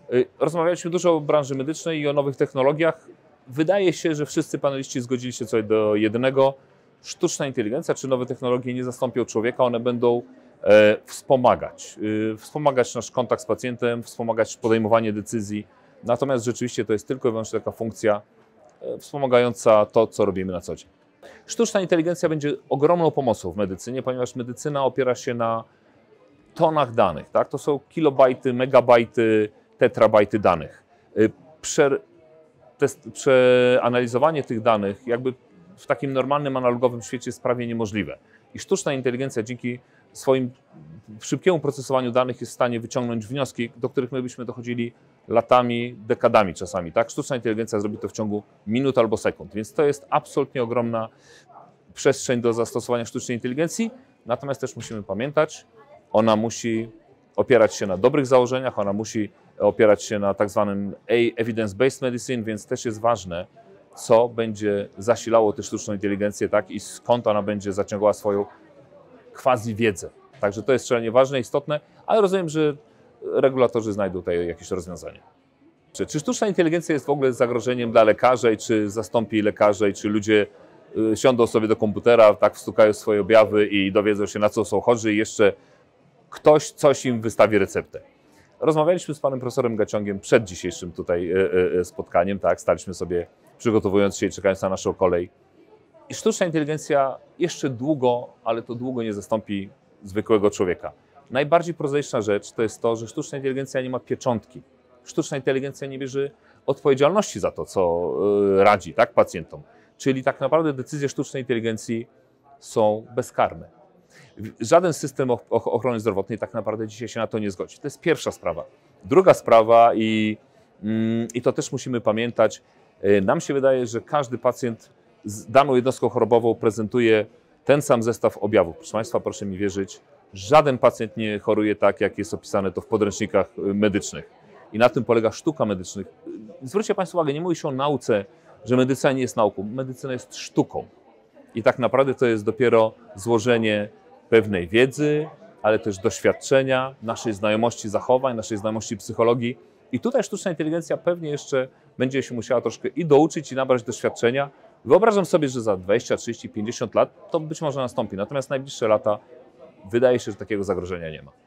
Rozmawialiśmy dużo o branży medycznej i o nowych technologiach. Wydaje się, że wszyscy paneliści zgodzili się co do jednego. Sztuczna inteligencja czy nowe technologie nie zastąpią człowieka, one będą wspomagać nasz kontakt z pacjentem, wspomagać podejmowanie decyzji. Natomiast rzeczywiście to jest tylko i wyłącznie taka funkcja wspomagająca to, co robimy na co dzień. Sztuczna inteligencja będzie ogromną pomocą w medycynie, ponieważ medycyna opiera się na tonach danych. Tak? To są kilobajty, megabajty, tetrabajty danych. Przeanalizowanie tych danych jakby w takim normalnym, analogowym świecie jest prawie niemożliwe. I sztuczna inteligencja dzięki swoim szybkiemu procesowaniu danych jest w stanie wyciągnąć wnioski, do których my byśmy dochodzili latami, dekadami czasami. Tak? Sztuczna inteligencja zrobi to w ciągu minut albo sekund, więc to jest absolutnie ogromna przestrzeń do zastosowania sztucznej inteligencji. Natomiast też musimy pamiętać, ona musi opierać się na dobrych założeniach, ona musi opierać się na tak zwanym evidence-based medicine, więc też jest ważne, co będzie zasilało tę sztuczną inteligencję, tak, i skąd ona będzie zaciągała swoją quasi-wiedzę. Także to jest szalenie ważne, istotne, ale rozumiem, że regulatorzy znajdą tutaj jakieś rozwiązanie. Czy sztuczna inteligencja jest w ogóle zagrożeniem dla lekarza i czy zastąpi lekarza i czy ludzie siądą sobie do komputera, tak wstukają swoje objawy i dowiedzą się, na co są chorzy i jeszcze ktoś coś im wystawi receptę. Rozmawialiśmy z panem profesorem Gaciągiem przed dzisiejszym tutaj spotkaniem, tak, staliśmy sobie przygotowując się i czekając na naszą kolej. I sztuczna inteligencja jeszcze długo, ale to długo nie zastąpi zwykłego człowieka. Najbardziej prozaiczna rzecz to jest to, że sztuczna inteligencja nie ma pieczątki. Sztuczna inteligencja nie bierze odpowiedzialności za to, co radzi, tak, pacjentom. Czyli tak naprawdę decyzje sztucznej inteligencji są bezkarne. Żaden system ochrony zdrowotnej tak naprawdę dzisiaj się na to nie zgodzi. To jest pierwsza sprawa. Druga sprawa i to też musimy pamiętać, nam się wydaje, że każdy pacjent z daną jednostką chorobową prezentuje ten sam zestaw objawów. Proszę Państwa, proszę mi wierzyć, żaden pacjent nie choruje tak, jak jest opisane to w podręcznikach medycznych. I na tym polega sztuka medycznych. Zwróćcie Państwo uwagę, nie mówi się o nauce, że medycyna nie jest nauką. Medycyna jest sztuką. I tak naprawdę to jest dopiero złożenie pewnej wiedzy, ale też doświadczenia, naszej znajomości zachowań, naszej znajomości psychologii. I tutaj sztuczna inteligencja pewnie jeszcze będzie się musiała troszkę i douczyć, i nabrać doświadczenia. Wyobrażam sobie, że za 20, 30, 50 lat to być może nastąpi. Natomiast najbliższe lata wydaje się, że takiego zagrożenia nie ma.